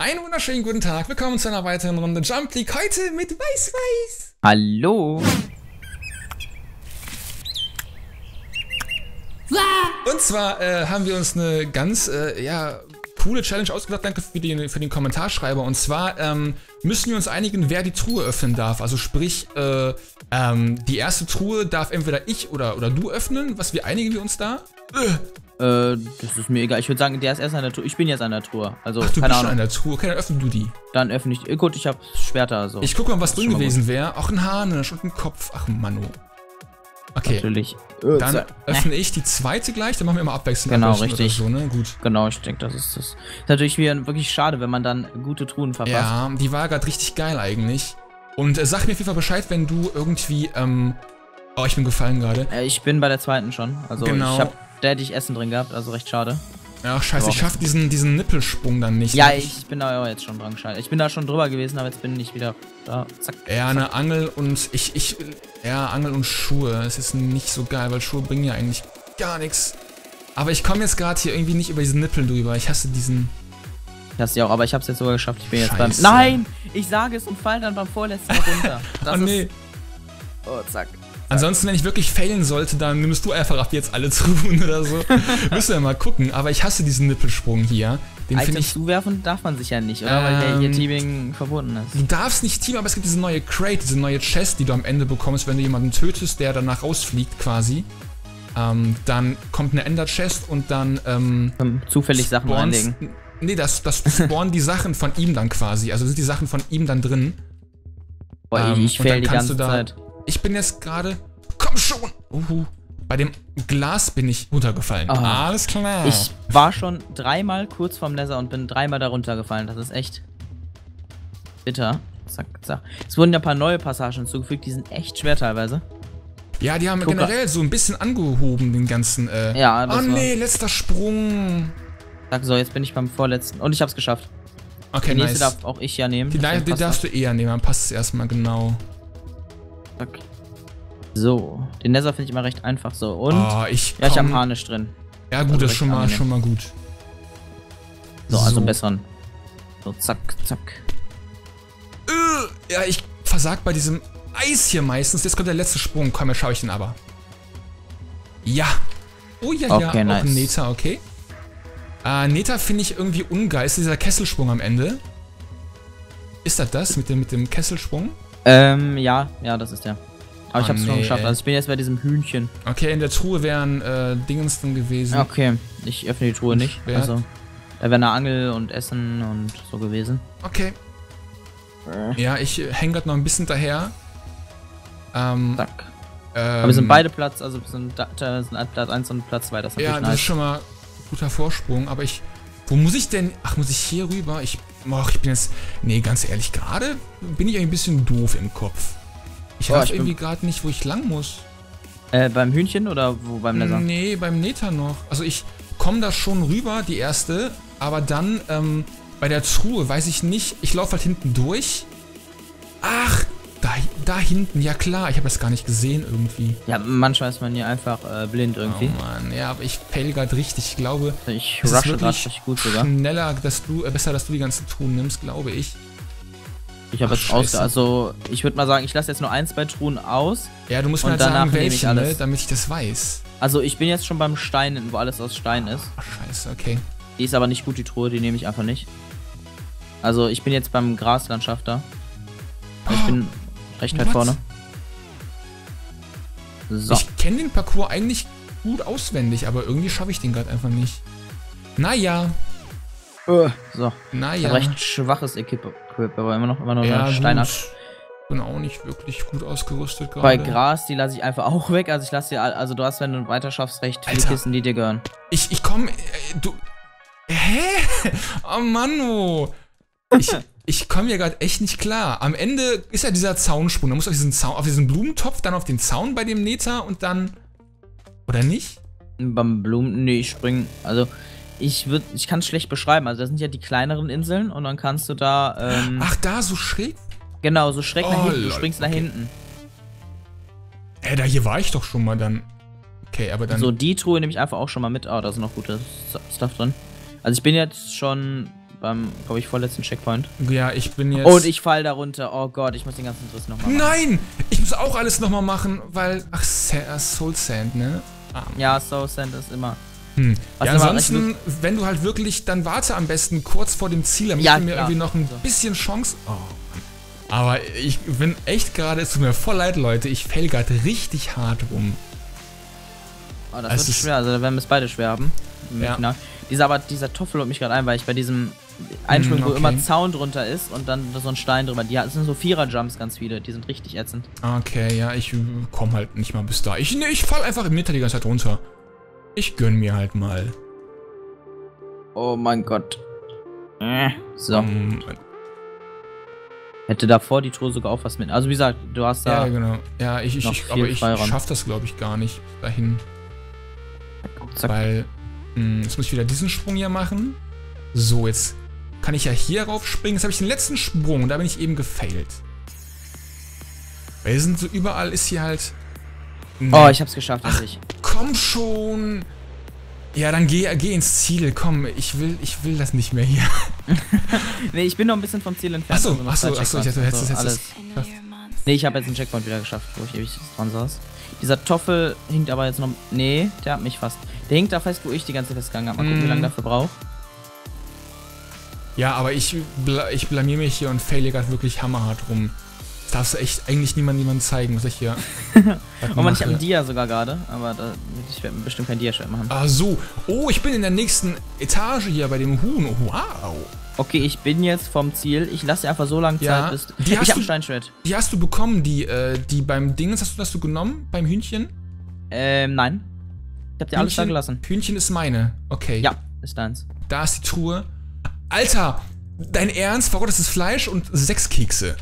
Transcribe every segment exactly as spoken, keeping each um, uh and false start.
Einen wunderschönen guten Tag, willkommen zu einer weiteren Runde Jump League, heute mit Weiß-Weiß. Hallo. Und zwar äh, haben wir uns eine ganz, äh, ja, coole Challenge ausgedacht, danke für den, für den Kommentarschreiber. Und zwar ähm, müssen wir uns einigen, wer die Truhe öffnen darf. Also sprich, äh, ähm, die erste Truhe darf entweder ich oder, oder du öffnen. Was, wie einigen wir uns da? Äh. Äh, das ist mir egal. Ich würde sagen, der ist erst an der Truhe. Ich bin jetzt an der Truhe. Also, Ach, du keine bist Ahnung. schon an der Truhe. Okay, dann öffnen du die. Dann öffne ich. Gut, ich habe Schwerter. Also. Ich gucke mal, was drin gewesen wäre. Auch ein Harnisch und ein Kopf. Ach, Manno. Okay. Natürlich. Dann äh, öffne ich die zweite gleich. Dann machen wir immer abwechselnd. Genau, richtig. So, ne? Gut. Genau, ich denke, das ist das. Ist natürlich wieder wirklich schade, wenn man dann gute Truhen verpasst. Ja, die war gerade richtig geil eigentlich. Und äh, sag mir auf jeden Fall Bescheid, wenn du irgendwie, ähm... Oh, ich bin gefallen gerade. Äh, ich bin bei der zweiten schon. Also, genau. ich habe da hätte ich Essen drin gehabt, also recht schade. Ach, scheiße, ich schaff diesen, diesen Nippelsprung dann nicht. Ja, ich bin da jetzt schon dran gescheit. Ich bin da schon drüber gewesen, aber jetzt bin ich wieder da. Zack. Ja, eine Angel und ich, ich, ja, Angel und Schuhe. Es ist nicht so geil, weil Schuhe bringen ja eigentlich gar nichts. Aber ich komme jetzt gerade hier irgendwie nicht über diesen Nippel drüber. Ich hasse diesen... Ich hasse die auch, aber ich hab's jetzt sogar geschafft. Ich bin Scheiße. jetzt beim... Nein! Ich sage es und fall dann beim vorletzten Mal runter. Das oh, nee. Ist... Oh, zack. Ansonsten, wenn ich wirklich failen sollte, dann nimmst du einfach ab jetzt alle Truhen oder so. Müssen wir mal gucken. Aber ich hasse diesen Nippelsprung hier. Den finde ich... zuwerfen darf man sich ja nicht, oder? Ähm, Weil der hier Teaming verboten ist. Du darfst nicht teamen, aber es gibt diese neue Crate, diese neue Chest, die du am Ende bekommst, wenn du jemanden tötest, der danach rausfliegt quasi. Ähm, dann kommt eine Ender-Chest und dann, ähm... zufällig Sachen reinlegen. Nee, das, das spawnen die Sachen von ihm dann quasi. Also sind die Sachen von ihm dann drin. Boah, ähm, ich fail die ganze da, Zeit. Ich bin jetzt gerade... Komm schon! Uhu. Bei dem Glas bin ich runtergefallen. Oh. Alles klar. Ich war schon dreimal kurz vorm Nether und bin dreimal da runtergefallen. Das ist echt bitter. Zack, zack. Es wurden ja ein paar neue Passagen hinzugefügt, die sind echt schwer teilweise. Ja, die haben Guck generell so ein bisschen angehoben, den ganzen, äh... Ja, das Oh nee, letzter Sprung. Sag so, jetzt bin ich beim vorletzten. Und ich hab's geschafft. Okay, die nächste nice. darf auch ich ja nehmen. Die, die darfst du eher nehmen, dann passt es erstmal genau. Zack. So, den Nether finde ich immer recht einfach so. Und oh, ich ja, ich habe Harnisch drin. Ja gut, also das ist schon mal, schon mal gut. So, also einen besseren. So, zack, zack. Äh, ja, ich versag bei diesem Eis hier meistens. Jetzt kommt der letzte Sprung. Komm, jetzt schaue ich den aber. Ja. Oh ja, okay, ja, nice. auch Neta, okay. Äh, Neta finde ich irgendwie ungeil. Ist dieser Kesselsprung am Ende? Ist das das mit dem, mit dem Kesselsprung? Ähm, ja, ja, das ist der. Aber oh, ich hab's nee, schon geschafft. ey. Also ich bin jetzt bei diesem Hühnchen. Okay, in der Truhe wären äh, Dingens drin gewesen. Okay, ich öffne die Truhe nicht. Schwert. Also, da wäre eine Angel und Essen und so gewesen. Okay. Äh. Ja, ich äh, hänge gerade noch ein bisschen daher. Ähm, Zack. Ähm, Aber wir sind beide Platz, also wir sind, da, da sind Platz eins und Platz zwei. Das ist ja, natürlich das nice. ist schon mal ein guter Vorsprung. Aber ich... Wo muss ich denn... Ach, muss ich hier rüber? Ich... Och, ich bin jetzt... Nee, ganz ehrlich, gerade bin ich ein bisschen doof im Kopf. Ich oh, weiß irgendwie gerade nicht, wo ich lang muss. Äh, beim Hühnchen oder wo beim Nether? Nee, beim Nether noch. Also ich komme da schon rüber, die erste. Aber dann, ähm, bei der Truhe weiß ich nicht. Ich laufe halt hinten durch. Ach, da, da hinten. Ja klar, ich habe das gar nicht gesehen irgendwie. Ja, manchmal ist man hier einfach äh, blind irgendwie. Oh Mann, ja, aber ich fail gerade richtig. Ich glaube, ich es ist rushe gerade wirklich richtig gut sogar. schneller, dass du, äh, besser, dass du die ganzen Truhen nimmst, glaube ich. Ich habe jetzt aus, also ich würde mal sagen, ich lasse jetzt nur ein, zwei Truhen aus. Ja, du musst mir halt sagen, welche, ne, damit ich das weiß. Also ich bin jetzt schon beim Stein, wo alles aus Stein ist. Ach, scheiße, okay. Die ist aber nicht gut, die Truhe, die nehme ich einfach nicht. Also ich bin jetzt beim Graslandschaft da. Ich Oh, bin recht weit what? vorne. So. Ich kenne den Parcours eigentlich gut auswendig, aber irgendwie schaffe ich den gerade einfach nicht. Naja. So. Naja. Ein recht schwaches Equip, aber immer noch, immer noch ja, Steiner. Bin auch nicht wirklich gut ausgerüstet gerade. Bei Gras, die lasse ich einfach auch weg. Also ich lasse dir, also du hast, wenn du weiter schaffst, recht viele Kisten, die dir gehören. Ich, ich komme, äh, du, hä? Oh Mann, oh. Ich, ich komme hier gerade echt nicht klar. Am Ende ist ja dieser Zaunsprung. Da muss auf diesen Zaun, auf diesen Blumentopf, dann auf den Zaun bei dem Nether und dann, oder nicht? Beim Blumen, nee, ich spring, also ich würde, ich kann es schlecht beschreiben. Also das sind ja die kleineren Inseln und dann kannst du da, ähm, ach, da so schräg? Genau, so schräg oh, nach hinten. Du lol, springst okay. nach hinten. Hä, da hier war ich doch schon mal dann. Okay, aber dann... So, die Truhe nehme ich einfach auch schon mal mit. Ah, da sind noch gute Stuff drin. Also ich bin jetzt schon beim, glaube ich, vorletzten Checkpoint. Ja, ich bin jetzt... Und ich fall da runter. Oh Gott, ich muss den ganzen Driss nochmal machen. Nein! Ich muss auch alles nochmal machen, weil... Ach, Sa Soul Sand, ne? Ah. Ja, Soul Sand ist immer... Hm. Was Ja, immer- ansonsten, wenn du halt wirklich... Dann warte am besten kurz vor dem Ziel, damit Ja, du mir klar. irgendwie noch ein So. bisschen Chance... Oh, Mann. Aber ich bin echt gerade... Es tut mir voll leid, Leute. Ich fail gerade richtig hart rum. Oh, das Es wird ist- schwer, also da werden wir es beide schwer haben. Im Ja. Finale. Dieser, aber dieser Toffel holt mich gerade ein, weil ich bei diesem Einsprung, Mm, wo okay. immer Zaun drunter ist und dann so ein Stein drüber. Die das sind so Vierer-Jumps ganz viele, die sind richtig ätzend. Okay, ja, ich komme halt nicht mal bis da. Ich, nee, ich fall einfach im Mitte die ganze Zeit runter. Ich gönn mir halt mal. Oh mein Gott. Äh, So. Um, Hätte davor die Truhe sogar auch was mit. Also wie gesagt, du hast da... ja, genau. Ja, ich, ich, noch ich viel aber ich Freiraum. schaff das, glaube ich, gar nicht dahin. Zack. Weil, mh, jetzt muss ich wieder diesen Sprung hier machen. So, jetzt kann ich ja hier rauf springen. Jetzt habe ich den letzten Sprung und da bin ich eben gefailt. Weil hier sind so überall ist hier halt... Nee. Oh, ich hab's geschafft, endlich. Komm schon! Ja, dann geh, geh ins Ziel. Komm, ich will, ich will das nicht mehr hier. Nee, ich bin noch ein bisschen vom Ziel entfernt. Achso, also noch achso, zwei achso, ich hätte, Checkpoints. hättest, Also hättest, alles. Nee, ich habe jetzt einen Checkpoint wieder geschafft, wo ich ewig dran saß. Dieser Toffel hinkt aber jetzt noch... Nee, der hat mich fast... Der hinkt da fest, wo ich die ganze Zeit festgegangen habe. Mal gucken, Mm. wie lange dafür braucht. Ja, aber ich, bla, ich blamier mich hier und fail hier gerade wirklich hammerhart rum. Das darfst du echt eigentlich niemandem niemand zeigen, was ich hier. Oh man, ich habe ein Dia sogar gerade, aber da, ich werde bestimmt kein Dia-Shirt machen. Ah, so. Oh, ich bin in der nächsten Etage hier bei dem Huhn. Wow. Okay, ich bin jetzt vom Ziel. Ich lasse dir einfach so lange Ja, Zeit, bis... die hast Ich habe du- ein Steinschwert. Die hast du bekommen, die, äh, die beim Dings, hast du das du genommen? Beim Hühnchen? Ähm, nein. Ich hab dir alles da Hühnchen- gelassen. Hühnchen ist meine. Okay. Ja, ist deins. Da ist die Truhe. Alter, dein Ernst? Verrottetes Fleisch und sechs Kekse.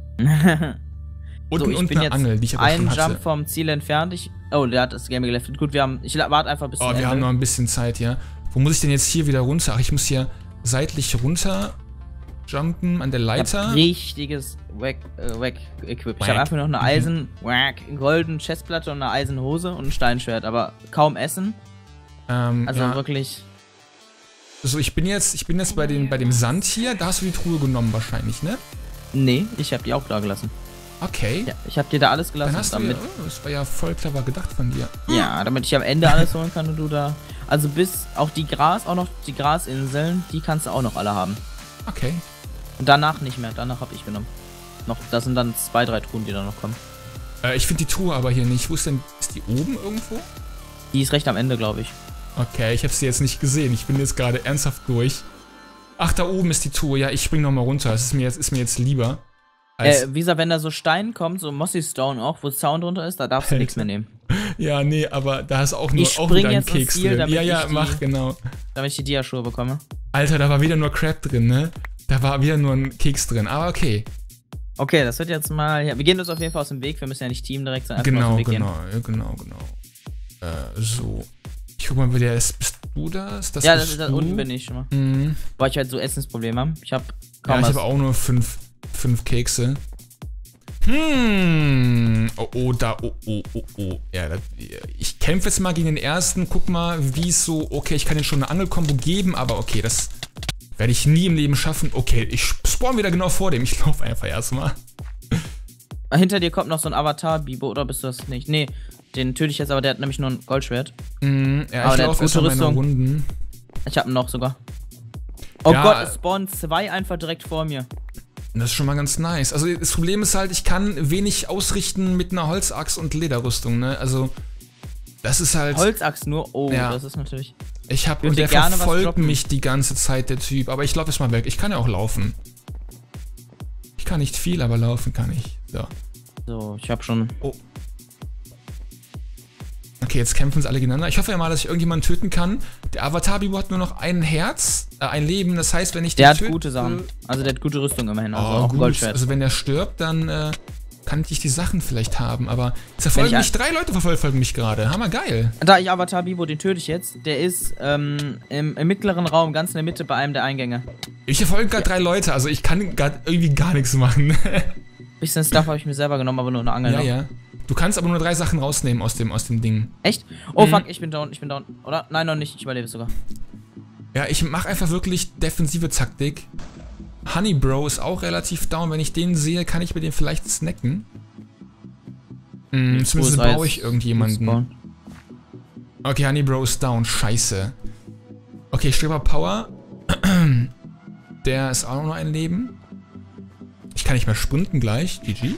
Und, So, ich und bin eine jetzt Angel, die ich aber einen schon hatte. Jump vom Ziel entfernt. Ich, oh, der hat das Game geleftet. Gut, wir haben... Ich la- warte einfach bis zum Oh, wir Ende. haben noch ein bisschen Zeit, ja. Wo muss ich denn jetzt hier wieder runter? Ach, ich muss hier seitlich runter jumpen an der Ich Leiter. hab richtiges Wack, äh, Wack Equip. Ich Wack. habe einfach noch eine Mhm. Eisen, Wack, golden Chestplatte und eine Eisenhose und ein Steinschwert, aber kaum Essen. Ähm, Also ja. wirklich. So, ich bin jetzt, ich bin jetzt bei, den, bei dem Sand hier. Da hast du die Truhe genommen wahrscheinlich, ne? Nee, ich habe die auch da gelassen. Okay. Ja, ich habe dir da alles gelassen, Dann hast du damit, ja, oh, das war ja voll clever gedacht von dir. ja, damit ich am Ende alles holen kann und du da. Also bis auch die Gras, auch noch die Grasinseln, die kannst du auch noch alle haben. Okay. Und danach nicht mehr, danach habe ich genommen. Noch, das sind dann zwei, drei Truhen, die da noch kommen. Äh, ich finde die Truhe aber hier nicht. Wo ist denn, ist die oben irgendwo? Die ist recht am Ende, glaube ich. Okay, ich habe sie jetzt nicht gesehen. Ich bin jetzt gerade ernsthaft durch. Ach, da oben ist die Truhe. Ja, ich spring noch mal runter. Das ist mir jetzt, ist mir jetzt lieber. Als, Äh, wie gesagt, wenn da so Stein kommt, so Mossy Stone auch, wo Sound drunter ist, da darfst du Alter. nichts mehr nehmen. ja, nee, aber da ist auch nur Ich auch spring wieder ein jetzt ins Keks Ziel, drin. damit Ja, ja, ich die- mach, genau. Damit ich die Dia-Schuhe bekomme. Alter, da war wieder nur Crab drin, ne? Da war wieder nur ein Keks drin. Aber okay. Okay, das wird jetzt mal. Ja, wir gehen uns auf jeden Fall aus dem Weg. Wir müssen ja nicht Team direkt sein. einfach nur Genau, aus dem Weg genau, ja, genau, genau. Äh, so. Ich guck mal, wer der ist. Bist du das? das Gehen. Ja, bist das, das, du? unten bin ich schon mal. Mhm. Weil ich halt so Essensprobleme habe. Ich habe Ja, kaum ich was. habe auch nur fünf, fünf Kekse. Hm. Oh, oh, da. Oh, oh, oh, oh. Ja, das, ich kämpfe jetzt mal gegen den ersten. Guck mal, wie es so. Okay, ich kann jetzt schon eine Angelkombo geben, aber okay, das werde ich nie im Leben schaffen. Okay, ich spawn wieder genau vor dem. Ich laufe einfach erstmal. Hinter dir kommt noch so ein Avatar, Bibo, oder bist du das nicht? Nee, den töte ich jetzt, aber der hat nämlich nur ein Goldschwert. Mhm, ja, Aber ich der hat laufe gute erstmal meine Rüstung. Runden. Ich habe ihn noch sogar. Oh Ja, Gott, es spawnen zwei einfach direkt vor mir. Das ist schon mal ganz nice. Also das Problem ist halt, ich kann wenig ausrichten mit einer Holzachs und Lederrüstung, ne? Also das ist halt... Holzachs nur. Oh, Ja. das ist natürlich. Ich hab... Würde Und der gerne was verfolgt droppen. mich die ganze Zeit, der Typ. Aber ich laufe jetzt mal weg. Ich kann ja auch laufen. Ich kann nicht viel, aber laufen kann ich. So. So, ich habe schon. Oh. Okay, jetzt kämpfen sie alle gegeneinander. Ich hoffe ja mal, dass ich irgendjemanden töten kann. Der Avatar-Bibo hat nur noch ein Herz, äh, ein Leben. Das heißt, wenn ich Der den hat töte- gute Sachen. Also der hat gute Rüstung immerhin. Also Oh, auch gut. Goldschwert. Also wenn der stirbt, dann äh, kann ich die Sachen vielleicht haben. Aber es verfolgen Wenn mich, ich drei Leute verfolgen mich gerade. Hammergeil. Da ich Avatar Bibo, den töte ich jetzt. Der ist ähm, im, im mittleren Raum, ganz in der Mitte bei einem der Eingänge. Ich verfolge gerade drei Leute, also ich kann gerade irgendwie gar nichts machen. Bisschen Stuff habe ich mir selber genommen, aber nur eine Angel. ja, noch. ja. Du kannst aber nur drei Sachen rausnehmen aus dem, aus dem Ding. Echt? Oh Mhm. fuck, ich bin down, ich bin down. Oder? Nein, noch nicht, ich überlebe sogar. Ja, ich mache einfach wirklich defensive Taktik. Honey Bro ist auch relativ down. Wenn ich den sehe, kann ich mit dem vielleicht snacken. Hm, zumindest brauche ich irgendjemanden. Okay, Honey Bro ist down. Scheiße. Okay, Streber Power. Der ist auch noch ein Leben. Ich kann nicht mehr sprinten gleich. G G.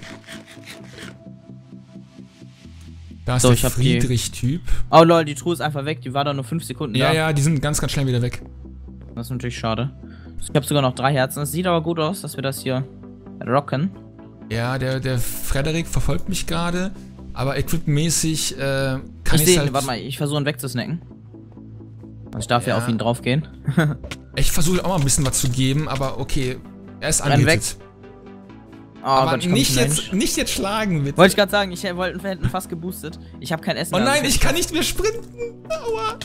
Da ist so, der Friedrich-Typ. Oh lol, die Truhe ist einfach weg. Die war da nur fünf Sekunden ja, da. Ja, ja, die sind ganz, ganz schnell wieder weg. Das ist natürlich schade. Ich habe sogar noch drei Herzen. Es sieht aber gut aus, dass wir das hier rocken. Ja, der, der Frederik verfolgt mich gerade. Aber equipmäßig äh, kann ich halt... Warte mal, ich versuche ihn wegzusnacken. Also ich darf ja, ja auf ihn draufgehen. Ich versuche auch mal ein bisschen was zu geben, aber okay. Er ist angemutet. Oh aber Gott, ich nicht, jetzt, nicht jetzt schlagen, bitte. Wollte ich gerade sagen, ich wollte wir hätten fast geboostet. Ich habe kein Essen. Oh nein, also ich kann nicht mehr sprinten. Aua.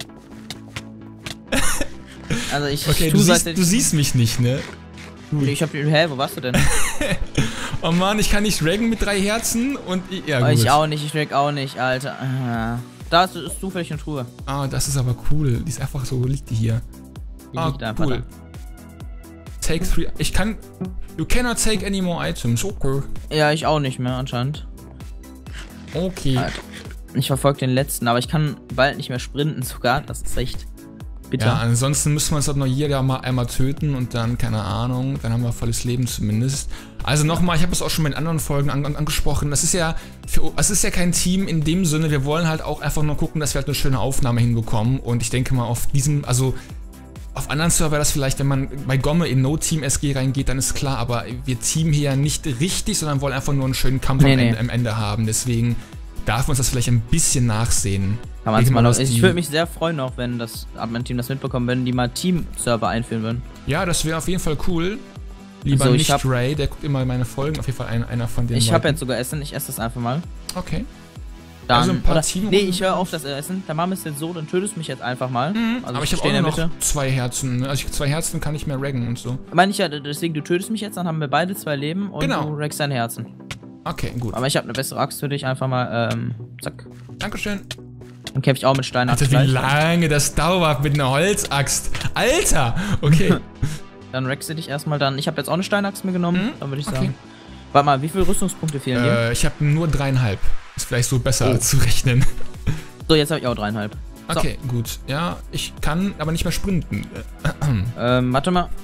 Also ich okay, du siehst, du siehst mich nicht, ne? Ich hab... Hä, wo warst du denn? Oh Mann, ich kann nicht raggen mit drei Herzen und... Ja, gut. Oh, ich auch nicht, ich rag auch nicht, Alter. Da ist, ist zufällig eine Truhe. Ah, das ist aber cool. Die ist einfach so, liegt die hier. Die ah, liegt einfach cool. da. Take three... Ich kann... You cannot take any more items. Okay. Ja, ich auch nicht mehr, anscheinend. Okay. Alter. Ich verfolge den letzten, aber ich kann bald nicht mehr sprinten sogar. Das ist echt bitter. Ja, ansonsten müssen wir uns halt noch jeder mal einmal töten und dann, keine Ahnung, dann haben wir volles Leben zumindest. Also nochmal, ich habe es auch schon in anderen Folgen an, an, angesprochen, das ist ja für, es ist ja kein Team in dem Sinne, wir wollen halt auch einfach nur gucken, dass wir halt eine schöne Aufnahme hinbekommen und ich denke mal auf diesem, also auf anderen Server wäre das vielleicht, wenn man bei Gomme in No-Team S G reingeht, dann ist klar, aber wir teamen hier nicht richtig, sondern wollen einfach nur einen schönen Kampf nee, am, nee. Ende, am Ende haben, deswegen darf uns das vielleicht ein bisschen nachsehen. Kann man's mal noch, ich würde mich sehr freuen auch, wenn das Admin-Team das mitbekommen, wenn die mal Team-Server einführen würden. Ja, das wäre auf jeden Fall cool. Lieber also, nicht hab, Ray, der guckt immer meine Folgen, auf jeden Fall ein, einer von denen. Ich habe jetzt sogar Essen, ich esse das einfach mal. Okay. Dann, also ein paar oder, Team nee, ich höre auf das Essen. Der Mama ist jetzt so, dann tötest du mich jetzt einfach mal. Mhm, also aber ich habe auch noch Mitte. zwei Herzen. Also ich, zwei Herzen kann ich mehr raggen und so. Meine ich ja, deswegen, du tötest mich jetzt, dann haben wir beide zwei Leben und genau. du raggst dein Herzen. Okay, gut. Aber ich habe eine bessere Axt für dich, einfach mal, ähm, zack. Dankeschön. Dann kämpfe ich auch mit Steinaxt. Alter, wie lange das dauert mit einer Holzaxt. Alter! Okay. Dann raggst du dich erstmal dann. Ich habe jetzt auch eine Steinaxt mir genommen, mhm. dann würde ich okay. sagen. Warte mal, wie viele Rüstungspunkte fehlen dir? Äh, ich habe nur dreieinhalb. Ist vielleicht so besser oh. zu rechnen. So, jetzt habe ich auch dreieinhalb. So. Okay, gut. Ja, ich kann aber nicht mehr sprinten. ähm, warte mal.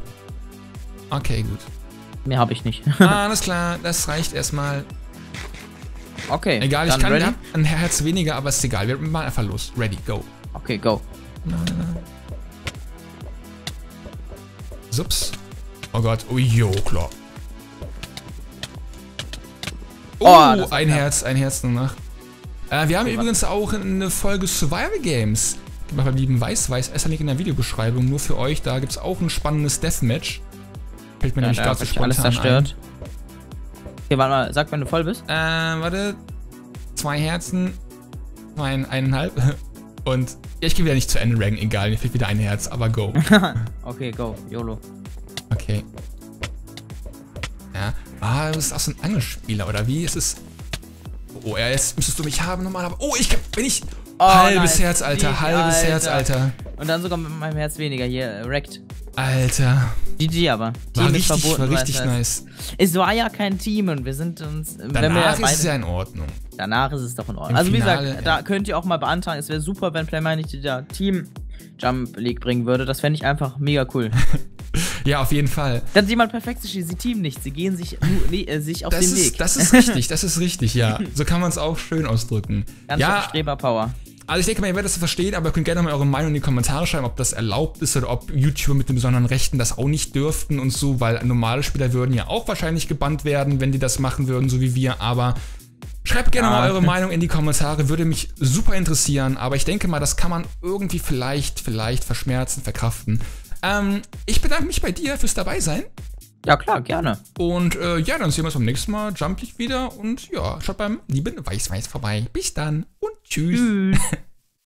Okay, gut. Mehr habe ich nicht. Ah, alles klar, das reicht erstmal. Okay. Egal, ich kann ready? ein Herz weniger, aber ist egal. Wir machen einfach los. Ready, go. Okay, go. Na, na, na. Sups. Oh Gott. Oh, jo, klar. Oh, oh ein Herz, ein Herz nur noch. Äh, wir haben okay, übrigens auch eine Folge Survival Games. Gib mal beim lieben Weiß, Weiß, ist ja nicht in der Videobeschreibung, nur für euch. Da gibt es auch ein spannendes Deathmatch. Fällt mir ja, nämlich gerade so spontan alles zerstört. ein. Okay, warte mal, sag, wenn du voll bist. Äh, warte. Zwei Herzen. Ein, eineinhalb. Und ja, ich gehe wieder nicht zu Ende ranken, egal, mir fehlt wieder ein Herz, aber go. Okay, go, YOLO. Okay. Ja. Ah, du bist auch so ein Angelspieler, oder wie? Es ist. Oh, ja, jetzt müsstest du mich haben nochmal, aber. Oh, ich kann. Bin ich. Oh, halbes nice. Herz, Alter. Die, halbes Alter. Herz, Alter. Und dann sogar mit meinem Herz weniger hier, wrecked. Alter. G G aber. War Team richtig, ist verboten, war richtig weißt, nice. Es war ja kein Team und wir sind uns. Danach wenn wir ist beide, es ja in Ordnung. Danach ist es doch in Ordnung. Im also wie Finale, gesagt, ja. da könnt ihr auch mal beantragen. Es wäre super, wenn Playman nicht der Team Jump League bringen würde. Das fände ich einfach mega cool. Ja, auf jeden Fall. Dann sie mal perfekt, sie teamen nicht. Sie gehen sich, nur, nee, äh, sich auf das den ist, Weg. Das ist richtig, das ist richtig, ja. So kann man es auch schön ausdrücken. Ganz ja, Streber-Power. Also ich denke mal, ihr werdet das verstehen, aber ihr könnt gerne mal eure Meinung in die Kommentare schreiben, ob das erlaubt ist oder ob YouTuber mit den besonderen Rechten das auch nicht dürften und so, weil normale Spieler würden ja auch wahrscheinlich gebannt werden, wenn die das machen würden, so wie wir, aber schreibt gerne ah. mal eure Meinung in die Kommentare, würde mich super interessieren, aber ich denke mal, das kann man irgendwie vielleicht, vielleicht verschmerzen, verkraften. Ähm, ich bedanke mich bei dir fürs Dabeisein. Ja klar, gerne. Und äh, ja, dann sehen wir uns beim nächsten Mal, Jump League wieder und ja, schaut beim lieben Weiß-Weiß vorbei. Bis dann und tschüss. Tschüss.